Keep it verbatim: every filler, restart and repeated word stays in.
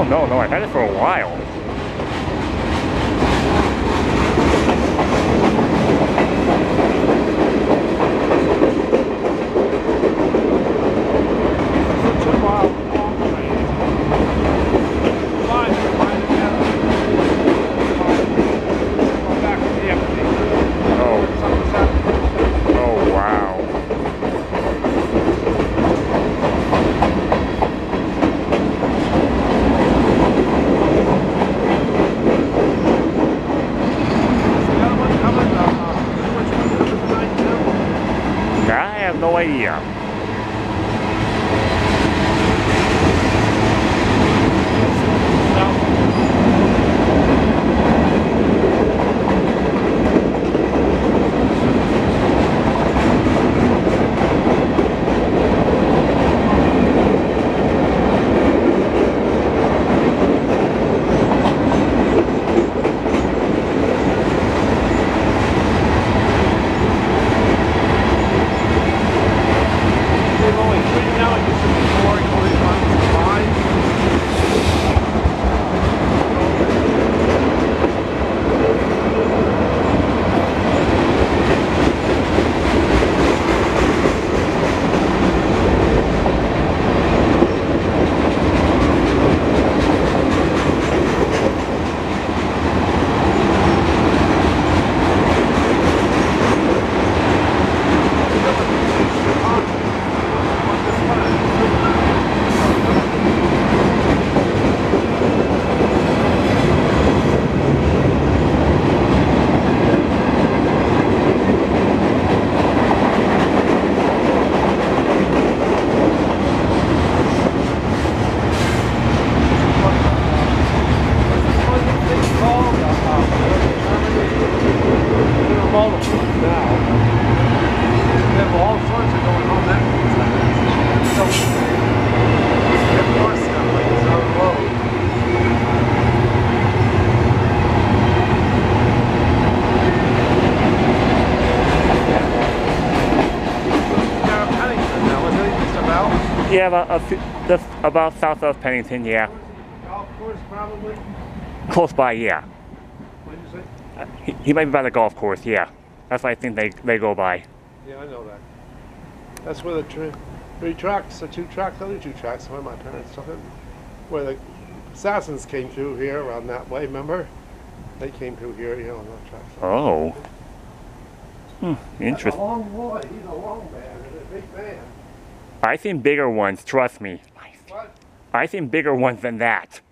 no, no, I've had it for a while. No idea. Yeah, about, a few, the, about south of Pennington, yeah. Golf course, probably? Close by, yeah. What did you say? Uh, he, he might be by the golf course, yeah. That's what I think they, they go by. Yeah, I know that. That's where the tra three tracks, or two tracks, other two tracks, where my parents took it. Where the assassins came through here, around that way, remember? They came through here, you know, on that track. Oh. Hmm, interesting. He's a long boy, he's a long man, he's a big man. I've seen bigger ones, trust me. What? I've seen bigger ones than that.